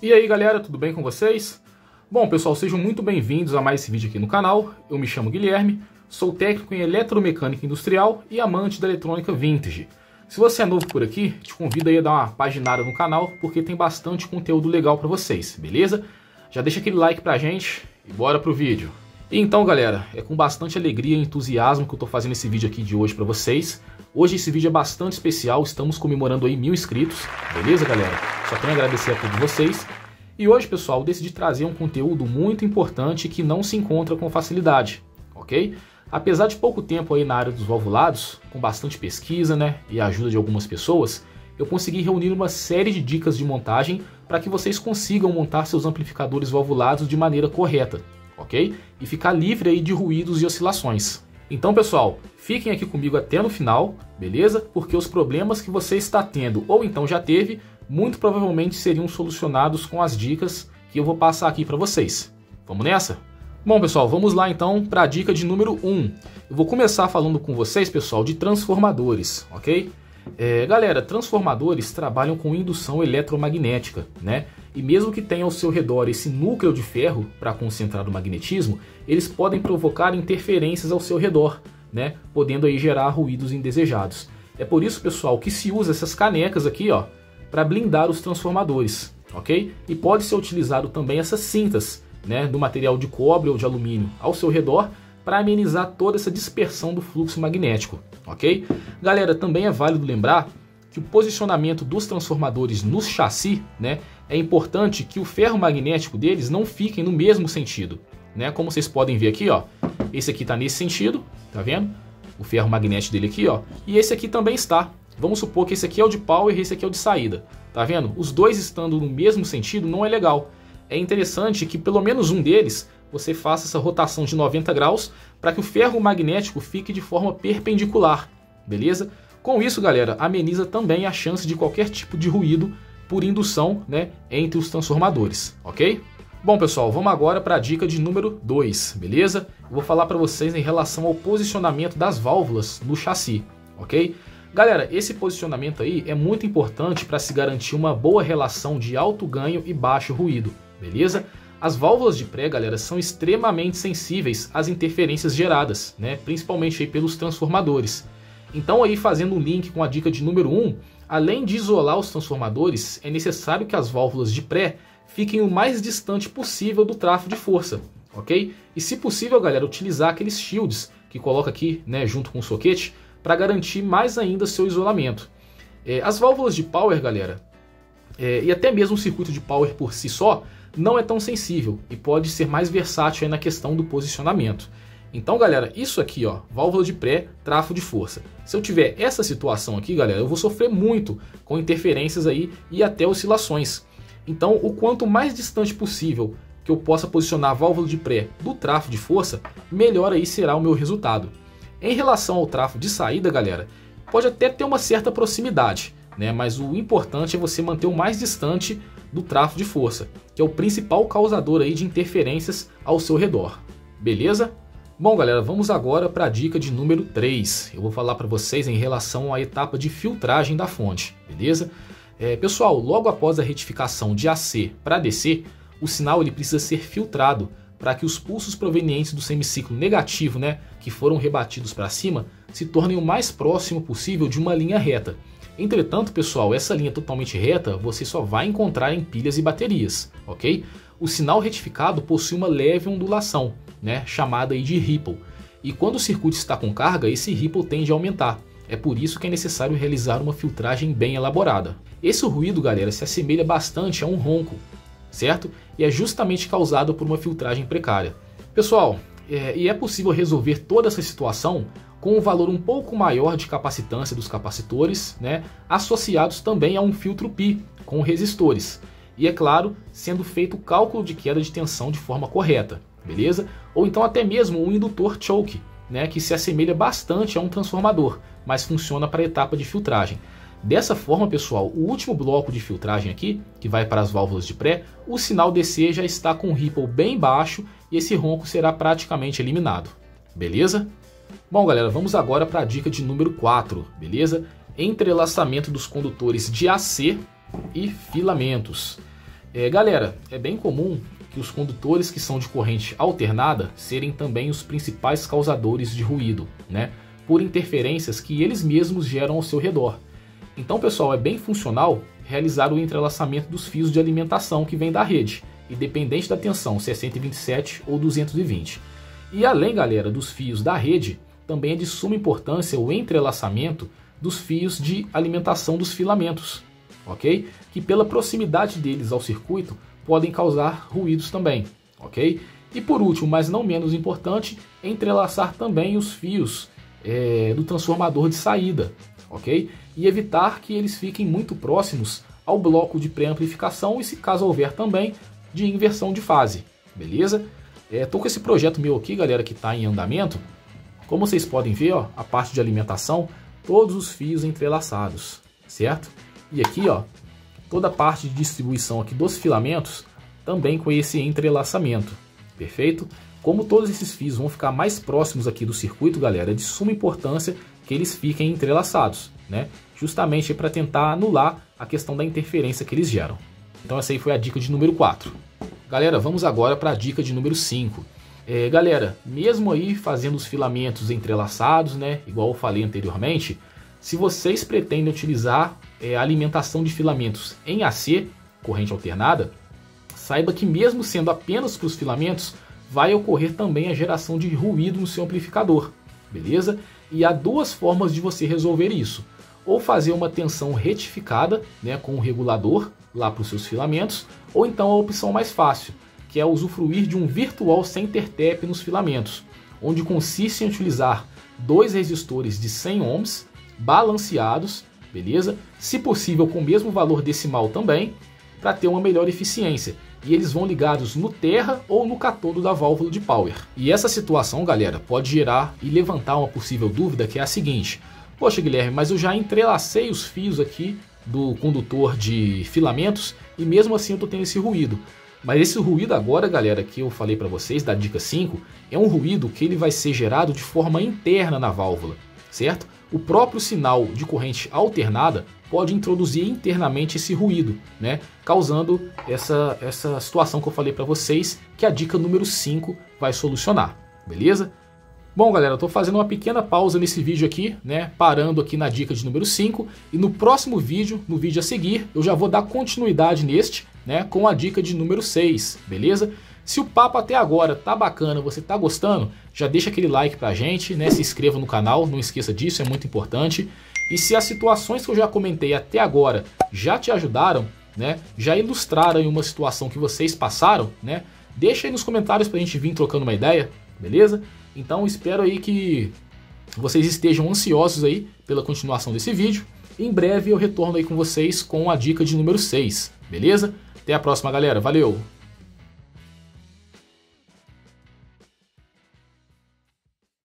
E aí galera, tudo bem com vocês? Bom pessoal, sejam muito bem-vindos a mais esse vídeo aqui no canal. Eu me chamo Guilherme, sou técnico em eletromecânica industrial e amante da eletrônica vintage. Se você é novo por aqui, te convido aí a dar uma paginada no canal, porque tem bastante conteúdo legal para vocês, beleza? Já deixa aquele like pra gente e bora pro vídeo. E então galera, é com bastante alegria e entusiasmo que eu tô fazendo esse vídeo aqui de hoje para vocês. Hoje esse vídeo é bastante especial, estamos comemorando aí 1000 inscritos, beleza galera? Só tenho a agradecer a todos vocês. E hoje pessoal, eu decidi trazer um conteúdo muito importante que não se encontra com facilidade, ok? Apesar de pouco tempo aí na área dos valvulados, com bastante pesquisa, né, e a ajuda de algumas pessoas, eu consegui reunir uma série de dicas de montagem para que vocês consigam montar seus amplificadores valvulados de maneira correta, ok? E ficar livre aí de ruídos e oscilações. Então pessoal, fiquem aqui comigo até no final, beleza? Porque os problemas que você está tendo ou então já teve, muito provavelmente seriam solucionados com as dicas que eu vou passar aqui para vocês. Vamos nessa? Bom pessoal, vamos lá então para a dica de número 1. Eu vou começar falando com vocês pessoal de transformadores, ok? Galera, transformadores trabalham com indução eletromagnética, né? E mesmo que tenha ao seu redor esse núcleo de ferro para concentrar o magnetismo, eles podem provocar interferências ao seu redor, né? Podendo aí gerar ruídos indesejados. É por isso, pessoal, que se usa essas canecas aqui, ó, para blindar os transformadores, ok? E pode ser utilizado também essas cintas, né, do material de cobre ou de alumínio ao seu redor para amenizar toda essa dispersão do fluxo magnético, ok? Galera, também é válido lembrar que o posicionamento dos transformadores no chassi, né, é importante que o ferro magnético deles não fiquem no mesmo sentido, né? Como vocês podem ver aqui, ó, esse aqui está nesse sentido, tá vendo? O ferro magnético dele aqui, ó, e esse aqui também está. Vamos supor que esse aqui é o de power e esse aqui é o de saída, tá vendo? Os dois estando no mesmo sentido não é legal. É interessante que pelo menos um deles você faça essa rotação de 90 graus para que o ferro magnético fique de forma perpendicular, beleza? Com isso, galera, ameniza também a chance de qualquer tipo de ruído por indução, né, entre os transformadores, ok? Bom pessoal, vamos agora para a dica de número 2, beleza? Eu vou falar para vocês em relação ao posicionamento das válvulas no chassi, ok? Galera, esse posicionamento aí é muito importante para se garantir uma boa relação de alto ganho e baixo ruído, beleza? As válvulas de pré, galera, são extremamente sensíveis às interferências geradas, né? Principalmente aí pelos transformadores. Então aí fazendo um link com a dica de número 1, além de isolar os transformadores, é necessário que as válvulas de pré fiquem o mais distante possível do trafo de força, ok? E se possível, galera, utilizar aqueles shields que coloca aqui, né, junto com o soquete, para garantir mais ainda seu isolamento. As válvulas de power, galera, e até mesmo o circuito de power por si só, não é tão sensível e pode ser mais versátil aí na questão do posicionamento. Então, galera, isso aqui, ó, válvula de pré, trafo de força. Se eu tiver essa situação aqui, galera, eu vou sofrer muito com interferências aí e até oscilações. Então, o quanto mais distante possível que eu possa posicionar a válvula de pré do trafo de força, melhor aí será o meu resultado. Em relação ao trafo de saída, galera, pode até ter uma certa proximidade, né? Mas o importante é você manter o mais distante do trafo de força, que é o principal causador aí de interferências ao seu redor. Beleza? Bom, galera, vamos agora para a dica de número 3. Eu vou falar para vocês em relação à etapa de filtragem da fonte, beleza? Pessoal, logo após a retificação de AC para DC, o sinal ele precisa ser filtrado para que os pulsos provenientes do semiciclo negativo, né, que foram rebatidos para cima, se tornem o mais próximo possível de uma linha reta. Entretanto, pessoal, essa linha totalmente reta você só vai encontrar em pilhas e baterias, ok? O sinal retificado possui uma leve ondulação, né, chamada aí de ripple. E quando o circuito está com carga, esse ripple tende a aumentar. É por isso que é necessário realizar uma filtragem bem elaborada. Esse ruído, galera, se assemelha bastante a um ronco, certo? E é justamente causado por uma filtragem precária. Pessoal, é possível resolver toda essa situação com um valor um pouco maior de capacitância dos capacitores, né, associados também a um filtro pi com resistores. E é claro, sendo feito o cálculo de queda de tensão de forma correta, beleza? Ou então até mesmo um indutor choke, né, que se assemelha bastante a um transformador, mas funciona para a etapa de filtragem. Dessa forma, pessoal, o último bloco de filtragem aqui, que vai para as válvulas de pré, o sinal DC já está com um ripple bem baixo e esse ronco será praticamente eliminado. Beleza? Bom, galera, vamos agora para a dica de número 4, beleza? Entrelaçamento dos condutores de AC e filamentos. Galera, é bem comum que os condutores que são de corrente alternada serem também os principais causadores de ruído, né? Por interferências que eles mesmos geram ao seu redor. Então, pessoal, é bem funcional realizar o entrelaçamento dos fios de alimentação que vem da rede, independente da tensão, se é 127 ou 220. E além, galera, dos fios da rede, também é de suma importância o entrelaçamento dos fios de alimentação dos filamentos, ok? Que pela proximidade deles ao circuito podem causar ruídos também, ok? E por último, mas não menos importante, entrelaçar também os fios do transformador de saída, ok? E evitar que eles fiquem muito próximos ao bloco de pré-amplificação e, se caso houver também, de inversão de fase, beleza? Tô com esse projeto meu aqui, galera, que está em andamento. Como vocês podem ver, ó, a parte de alimentação, todos os fios entrelaçados, certo? E aqui, ó, toda a parte de distribuição aqui dos filamentos também com esse entrelaçamento, perfeito? Como todos esses fios vão ficar mais próximos aqui do circuito, galera, é de suma importância que eles fiquem entrelaçados, né? Justamente para tentar anular a questão da interferência que eles geram. Então essa aí foi a dica de número 4. Galera, vamos agora para a dica de número 5. Galera, mesmo aí fazendo os filamentos entrelaçados, né, igual eu falei anteriormente, se vocês pretendem utilizar a alimentação de filamentos em AC, corrente alternada, saiba que mesmo sendo apenas para os filamentos, vai ocorrer também a geração de ruído no seu amplificador, beleza? E há duas formas de você resolver isso. Ou fazer uma tensão retificada, né, com um regulador lá para os seus filamentos, ou então a opção mais fácil, que é usufruir de um virtual center tap nos filamentos, onde consiste em utilizar dois resistores de 100 ohms balanceados, beleza? Se possível com o mesmo valor decimal também, para ter uma melhor eficiência. E eles vão ligados no terra ou no catodo da válvula de power. E essa situação, galera, pode gerar e levantar uma possível dúvida, que é a seguinte: poxa, Guilherme, mas eu já entrelacei os fios aqui do condutor de filamentos e mesmo assim eu estou tendo esse ruído. Mas esse ruído agora, galera, que eu falei para vocês, da dica 5, é um ruído que ele vai ser gerado de forma interna na válvula, certo? O próprio sinal de corrente alternada pode introduzir internamente esse ruído, né? Causando essa situação que eu falei para vocês, que a dica número 5 vai solucionar, beleza? Bom, galera, eu tô fazendo uma pequena pausa nesse vídeo aqui, né? Parando aqui na dica de número 5, e no próximo vídeo, no vídeo a seguir, eu já vou dar continuidade neste, né? Com a dica de número 6, beleza? Se o papo até agora tá bacana, você tá gostando, já deixa aquele like pra gente, né? Se inscreva no canal, não esqueça disso, é muito importante. E se as situações que eu já comentei até agora já te ajudaram, né? Já ilustraram em uma situação que vocês passaram, né? Deixa aí nos comentários pra gente vir trocando uma ideia, beleza? Então espero aí que vocês estejam ansiosos aí pela continuação desse vídeo. Em breve eu retorno aí com vocês com a dica de número 6, beleza? Até a próxima, galera. Valeu!